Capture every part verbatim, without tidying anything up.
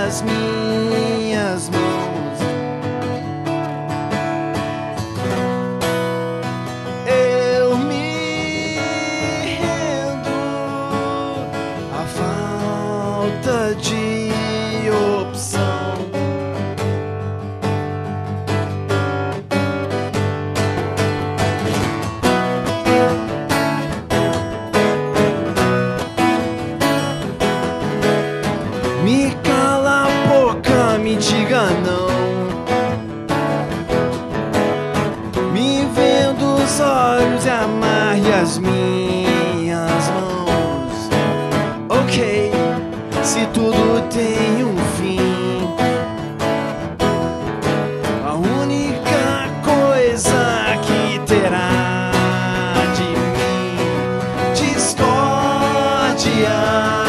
as minhas mãos. Eu me rendo à falta de opção. Me cala a boca, me diga não. Me vendo os olhos e amarre as minhas mãos. Ok, se tudo tem um fim, a única coisa que terá de mim, discórdia.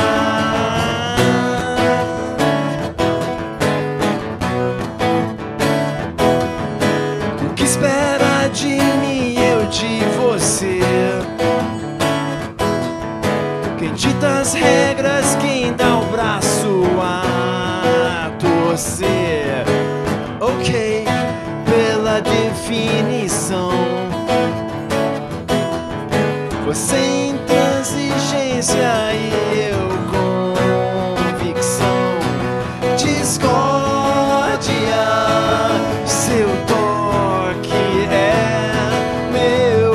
Espera de mim, eu de você. Quem dita as regras, quem dá o braço a torcer. Ok, pela definição, você intransigência e eu convicção. Discórdia, seu toque é meu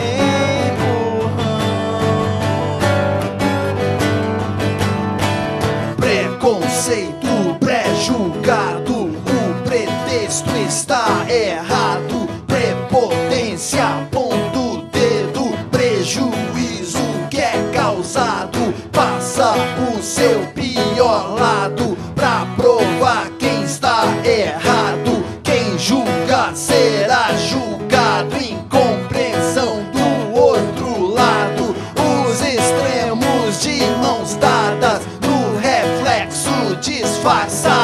empurrão. Preconceito, pré-julgado, o pretexto está errado. Prepotência, ponto dedo, prejuízo que é causado. Passa o seu pior lado pra provar quem está errado. Quem julga será julgado. Incompreensão do outro lado. Os extremos de mãos dadas no reflexo disfarçado.